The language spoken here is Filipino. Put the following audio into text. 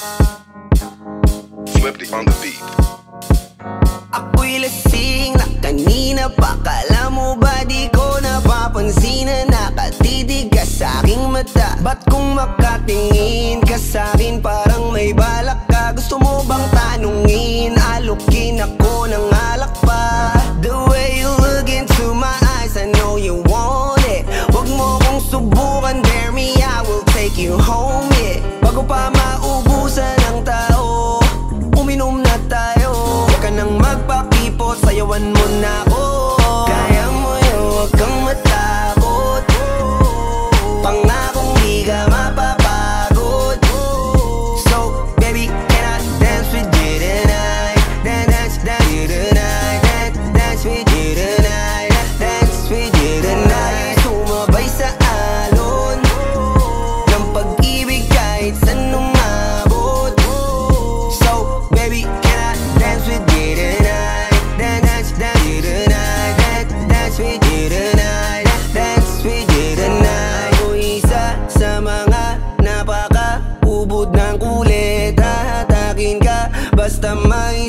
Swifty on the beat. Ako'y lasing na kanina pa. Kala mo ba di ko napapansin na nakatitig ka sa'king mata? Ba't kung makatingin ka sa'kin parang may balak ka? Gusto mo bang tanungin? Alukin ako ng alak pa. The way you look into my eyes, I know you want it. Huwag mo kong subukan, dare me, I will take you home, yeah. Bago pa maubusan ng tao, uminom na tayo. Huwag ka nang magpakipot, sayawan mo na ako. Kaya mo yun, huwag kang matakot. Pangakong di ka mapapagod. So, baby, can I dance with you tonight? Dance with you tonight. Dance with you tonight. Dance with you tonight. Sumabay sa alon ng pag-ibig kahit saan umabot. So, baby, can I dance with you tonight? Dance with you tonight. Dance with you tonight. Dance with you tonight. O isa sa mga napaka-ubod ng kulit. Hahatakin ka basta may